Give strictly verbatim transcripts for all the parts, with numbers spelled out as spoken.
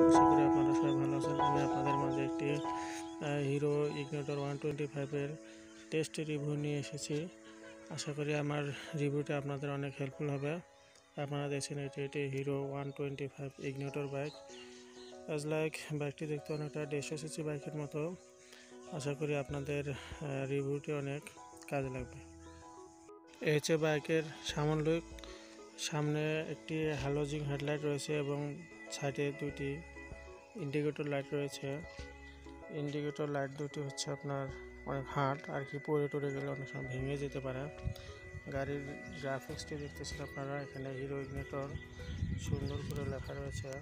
আশা করি আপনারা সবাই ভালো আছেন। আমি আপনাদের মাঝে একটি হিরো ইগনিটর ওয়ান টোয়েন্টি ফাইভের টেস্ট রিভিউ নিয়ে এসেছি। আশা করি আমার রিভিউটা আপনাদের অনেক হেল্পফুল হবে। আপনারা দেখছেন এটি এটি Hero one twenty five Ignitor bike. As like বাইকটি দেখতে অনেকটা দেড়শো সিসি বাইকের মতো। আশা করি আপনাদের রিভিউটি অনেক কাজে লাগবে। এই হচ্ছে বাইকের সামন লুক। সামনে একটি হ্যালোজিন হেডলাইট রয়েছে এবং সাইডে দুটি ইন্ডিকেটর লাইট রয়েছে। ইন্ডিকেটর লাইট দুটি হচ্ছে আপনার অনেক হার্ড আর কি, পড়ে টরে গেলে অনেক সময় ভেঙে যেতে পারে। গাড়ির গ্রাফিক্সটি দেখতেছেন আপনারা, এখানে হিরো ইগনিটর সুন্দর করে লেখা রয়েছে।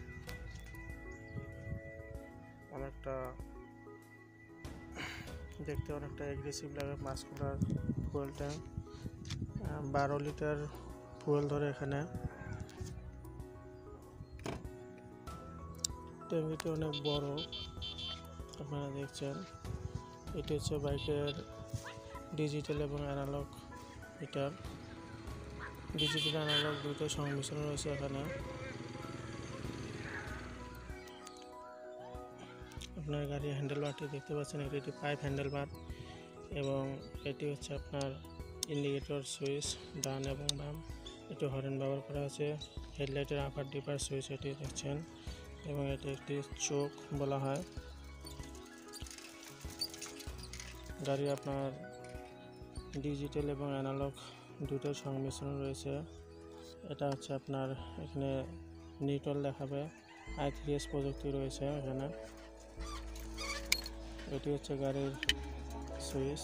অনেকটা দেখতে অনেকটা এগ্রেসিভ লাগে। মাস্কুলার ফুয়েল ট্যাঙ্ক, বারো লিটার ফুয়েল ধরে এখানে। ট্যাঙ্কিটি অনেক বড়, আপনারা দেখছেন। এটি হচ্ছে বাইকের ডিজিটাল এবং অ্যানালগ মিটার। ডিজিটাল অ্যানালগ দুটো সংমিশ্রণ রয়েছে এখানে। আপনার গাড়ির হ্যান্ডেল বারটি দেখতে পাচ্ছেন, এটি একটি পাইপ হ্যান্ডেল বার এবং এটি হচ্ছে আপনার ইন্ডিকেটর সুইচ ডান এবং বাম। এটি হর্ন ব্যবহার করা আছে। হেডলাইটের আপার ডিপার সুইচ এটি দেখছেন এবং এটি একটি চোখ বলা হয়। গাড়ি আপনার ডিজিটাল এবং অ্যানালগ দুটোর সংমিশ্রণ রয়েছে। এটা হচ্ছে আপনার এখানে নিউট্রাল দেখাবে। আই থ্রি এস প্রযুক্তি রয়েছে এখানে। এটি হচ্ছে গাড়ির সুইচ।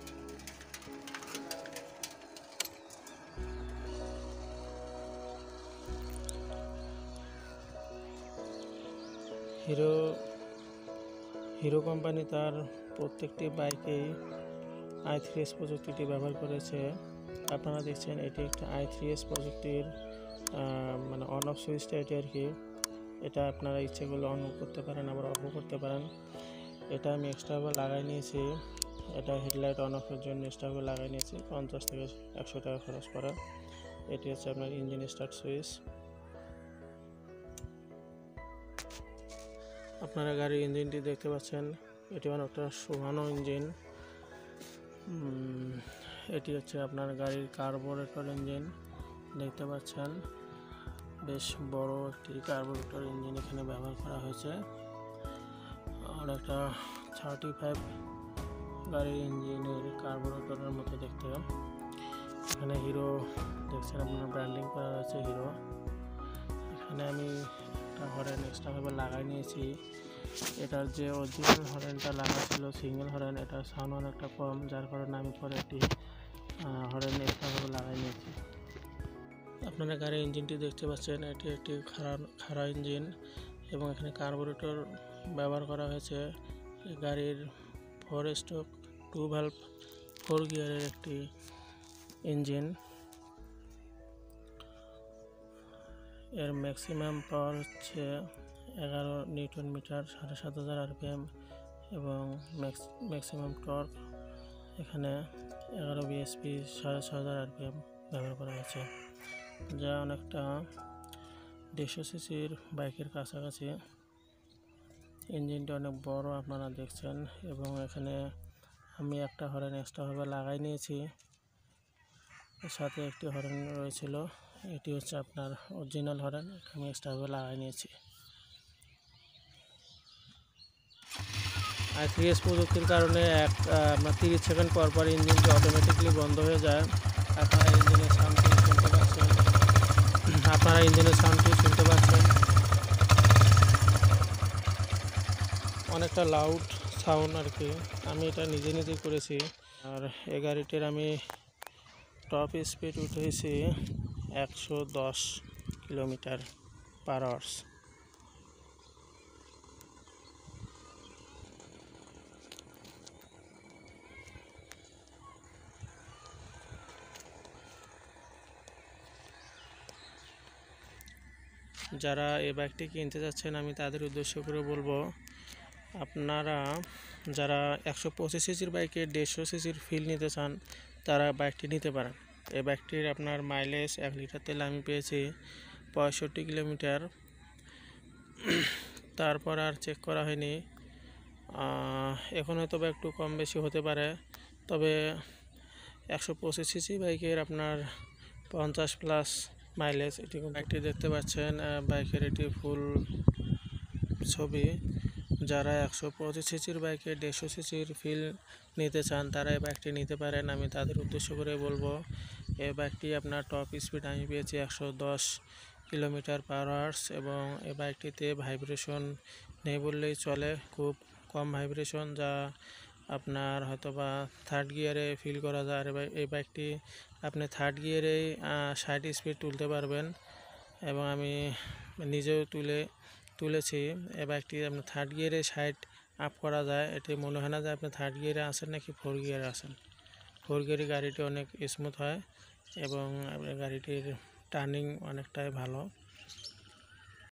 হিরো হিরো কোম্পানি তার প্রত্যেকটি বাইকেই আই থ্রি এস প্রযুক্তিটি ব্যবহার করেছে। আপনারা দেখছেন এটি একটা আই থ্রি এস প্রযুক্তির মানে অন অফ সুইচটা এটি আর কি। এটা আপনারা ইচ্ছে করলে অন করতে পারেন, আবার অফও করতে পারেন। এটা আমি এক্সট্রাভাবে লাগাই নিয়েছি। এটা হেডলাইট অন অফের জন্য এক্সট্রাভাবে লাগাই নিয়েছি, পঞ্চাশ থেকে একশো টাকা খরচ করা। এটি হচ্ছে আপনার ইঞ্জিন স্টার্ট সুইচ। আপনারা গাড়ির ইঞ্জিনটি দেখতে পাচ্ছেন, এটি অনেকটা শোভানো ইঞ্জিন। এটি হচ্ছে আপনার গাড়ির কার্বোরেটর ইঞ্জিন দেখতে পাচ্ছেন। বেশ বড় একটি কার্বোরেটর ইঞ্জিন এখানে ব্যবহার করা হয়েছে। অনেকটা থার্টি ফাইভ গাড়ির ইঞ্জিনের কার্বোরেটরের মতো দেখতে। এখানে হিরো দেখছেন আপনার ব্র্যান্ডিং করা হয়েছে হিরো। এখানে আমি একটা হরেন এক্সট্রাভাবে লাগাই নিয়েছি। এটার যে অরিজিনাল হরেনটা লাগা ছিল সিঙ্গেল হরেন, এটা সাউন্ড অনেকটা কম, যার কারণে আমি পরে একটি হরেন এক্সট্রাভাবে লাগাই নিয়েছি। আপনারা গাড়ির ইঞ্জিনটি দেখতে পাচ্ছেন, এটি একটি খাড়া খাড়া ইঞ্জিন এবং এখানে কার্বোরেটর ব্যবহার করা হয়েছে। গাড়ির four stroke two valve four গিয়ারের একটি ইঞ্জিন। এর ম্যাক্সিমাম পাওয়ার হচ্ছে এগারো নিউটন মিটার, সাড়ে সাত হাজার আরপিএম এবং ম্যাক্সিমাম টর্ক এখানে এগারো বিএসপি, সাড়ে ছয় হাজার আরপিএম ব্যবহার করা হয়েছে, যা অনেকটা দেড়শো সিসির বাইকের কাছাকাছি। ইঞ্জিনটা অনেক বড় আপনারা দেখছেন এবং এখানে আমি একটা হরেন এক্সট্রাভাবে লাগাই নিয়েছি। এর সাথে একটি হরেন রয়েছিল, এটি হচ্ছে আপনার অরিজিনাল হরেন, এটা আমি এক্সট্রাভাবে লাগাই নিয়েছি। আই থ্রি এস প্রযুক্তির কারণে এক আপনার তিরিশ সেকেন্ড পর পর ইঞ্জিনটি অটোমেটিকলি বন্ধ হয়ে যায়। আপনারা ইঞ্জিনের সাউন্ডটি শুনতে পাচ্ছেন আপনারা ইঞ্জিনের সাউন্ডটি শুনতে পাচ্ছেন অনেকটা লাউড সাউন্ড আর কি। আমি এটা নিজে নিজে করেছি। আর এই গাড়িটির আমি টপ স্পিড উঠেছি একশো দশ কিলোমিটার পার আওয়ার্স। যারা এই বাইকটি কিনতে যাচ্ছেন আমি তাদের উদ্দেশ্য করে বলবো, আপনারা যারা একশো পঁচিশ সিসির বাইকে দেড়শো সিসির ফিল নিতে চান তারা বাইকটি নিতে পারেন। এই বাইকটির আপনার মাইলেজ এক লিটার তেলে আমি পেয়েছি পঁয়ষট্টি কিলোমিটার। তারপর আর চেক করা হয়নি। এখন হয়তো বা একটু কম বেশি হতে পারে, তবে একশো পঁচিশ সিসি বাইকের আপনার পঞ্চাশ প্লাস মাইলেজ। এটি বাইকটি দেখতে পাচ্ছেন, বাইকের এটি ফুল ছবি। যারা একশো পঁচিশ সিসির বাইকে দেড়শো সিসির ফিল নিতে চান তারা এই বাইকটি নিতে পারেন। আমি তাদের উদ্দেশ্য করে বলবো, এই বাইকটি আপনার টপ স্পিড আমি পেয়েছি একশো দশ কিলোমিটার পার আওয়ার্স, এবং এই বাইকটিতে ভাইব্রেশন নেই বললেই চলে, খুব কম ভাইব্রেশন, যা আপনার হয়তো বা থার্ড গিয়ারে ফিল করা যায়। আর এই বাইকটি আপনি থার্ড গিয়ারেই ষাট স্পিড তুলতে পারবেন, এবং আমি নিজেও তুলে তুলেছি। এই বাইকটি আপনার থার্ড গিয়ারে ষাট আপ করা যায়। এটি মনে হয় না যে আপনি থার্ড গিয়ারে আসেন নাকি ফোর গিয়ারে আসেন। ফোর গিয়ারে গাড়িটি অনেক স্মুথ হয় এবং গাড়িটির টার্নিং অনেকটাই ভালো।